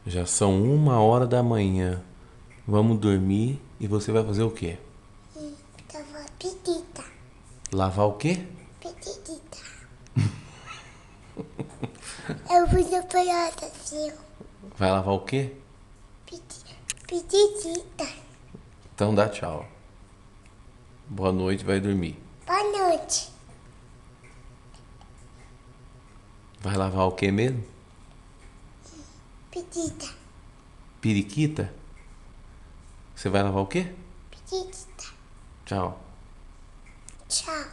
Já são 1h da manhã. Vamos dormir e você vai fazer o quê? Tava petita. Lavar o quê? Petita. Eu fui no pelota, assim. Vai lavar o quê? Petita. Então dá tchau. Boa noite, vai dormir. Boa noite. Vai lavar o quê mesmo? Petita. Periquita? Você vai lavar o quê? Petita. Tchau. Tchau.